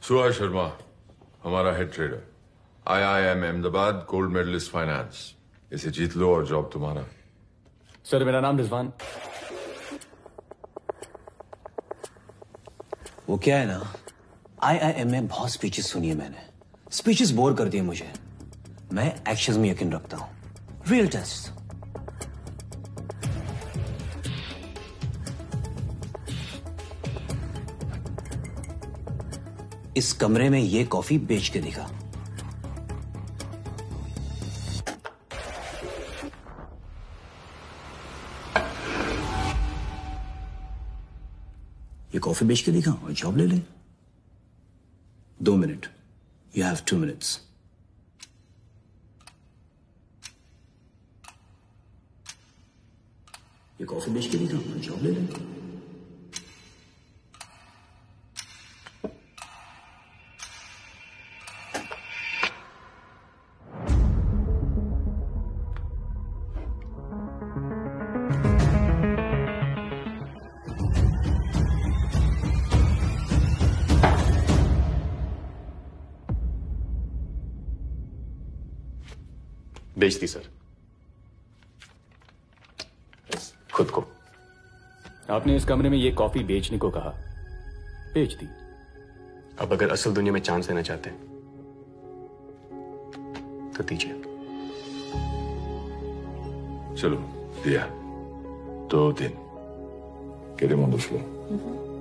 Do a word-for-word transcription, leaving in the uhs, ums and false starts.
सुहास शर्मा हमारा head trader, I I M Ahmedabad gold medalist finance. इसे जीत लो और जॉब तुम्हारा। सर मेरा नाम रिजवान। वो क्या है ना, आई आई एम में बहुत स्पीचेस सुनी है मैंने, स्पीचेस बोर कर दिए मुझे। मैं एक्शंस में यकीन रखता हूं, रियल टेस्ट। इस कमरे में ये कॉफी बेच के दिखा। ये कॉफी बेच के दिखा और जॉब ले ले। दो मिनट, यू हैव टू मिनट्स। ये कॉफी बेच के दिखा और जॉब ले ले। बेच दी सर, खुद को। आपने इस कमरे में ये कॉफी बेचने को कहा, बेच दी। अब अगर असल दुनिया में चांस लेना चाहते हैं तो दीजिए। चलो दिया। दो दिन। Get him on the floor. Mm-hmm.